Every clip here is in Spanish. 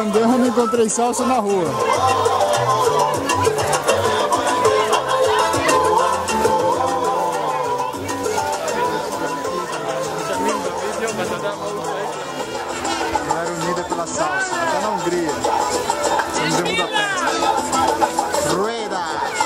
andando e encontrei salsa na rua. Galera unida pela salsa, até na Hungria. Estamos em Budapeste. Rueda!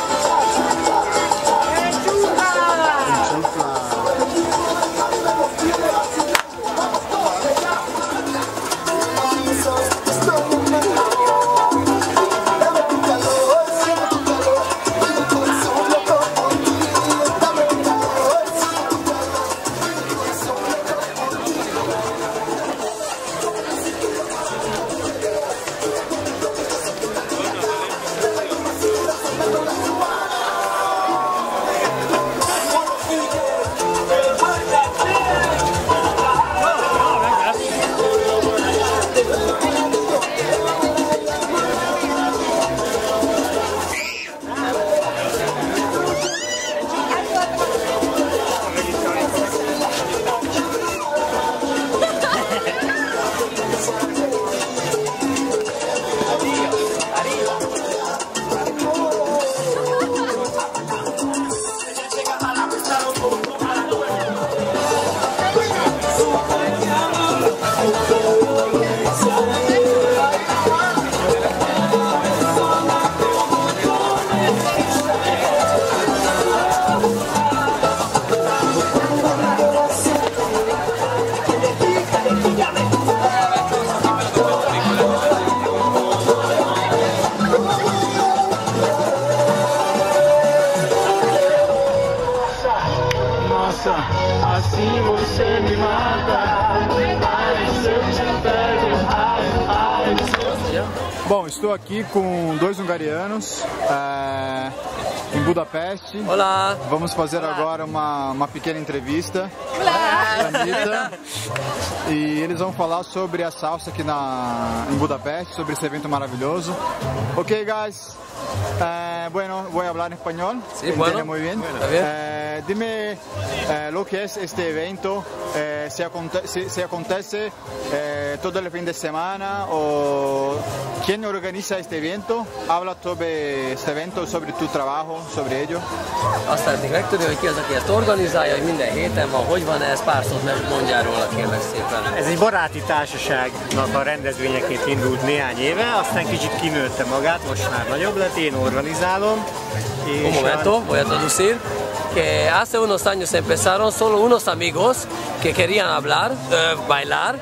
Assim você me mata. Ai, se eu te pego, ai, Bom, estou aqui com dois hungarianos em Budapeste. Olá! Vamos fazer agora uma pequena entrevista. Olá! Anitta. E eles vão falar sobre a salsa aqui em Budapeste, sobre esse evento maravilhoso. Ok, guys. Bueno, voy a hablar en español. Sí, bueno. Muy bien. Está bien. Dime lo que es este evento, se acontece todo el fin de semana o quién organiza este evento. Habla sobre este evento, sobre tu trabajo, sobre ello. Azt szeretnék megtudni, hogy ki az, aki ezt organizálja, hogy minden héten van, hogy van ez, pár szót mondjál róla, kérlek szépen. Ez egy baráti társaságnak a rendezvényeként indult néhány éve, aztán kicsit kinőtte magát, most már nagyobb lett, én organizálom. Un momento, voy a traducir. Que hace unos años empezaron solo unos amigos que querían hablar, bailar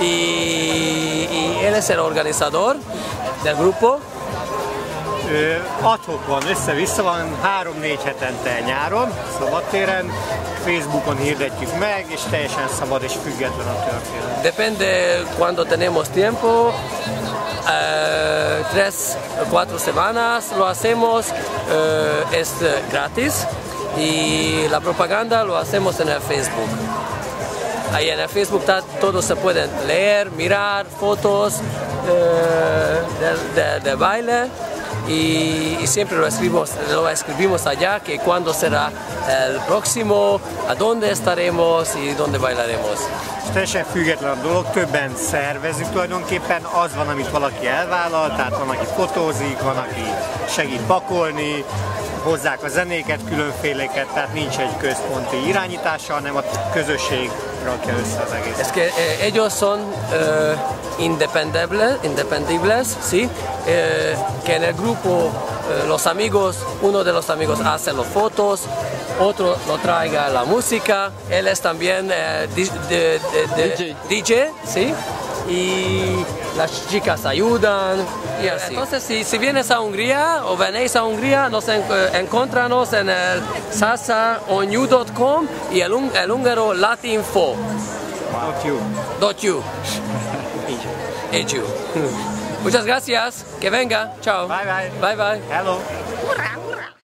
y él es el organizador del grupo. Ad-hoc van, össze-vissza van 3-4 hetente nyáron, szabadtéren, Facebookon hirdetjük meg, és teljesen szabad és független a történet. Depende cuando tenemos tiempo, 3-4 semanas lo hacemos, es gratis y la propaganda lo hacemos en el Facebook. Ahí en el Facebook todos se pueden leer, mirar fotos de baile. Y siempre lo escribimos allá, que cuándo será el próximo, a dónde estaremos y dónde bailaremos. Teljesen független a dolog, többen szervezünk tulajdonképpen, az van, amit valaki elvállal, tehát van, aki fotózik, van, aki segít pakolni, hozzák a zenéket, különféléket, tehát nincs egy központi irányítása, hanem a közösség rakja össze az egész. Es que ellos son independibles, ¿sí? Que en el grupo los amigos, uno de los amigos hace las fotos, otro lo traiga la música, él es también DJ, ¿sí? Y las chicas ayudan y así. Entonces si vienes a Hungría o venís a Hungría, nos encontramos en el salsaonyu.com y el húngaro latinfo. .you. Muchas gracias, que venga, chao. Bye bye. Bye bye. Hello. Hurra, hurra.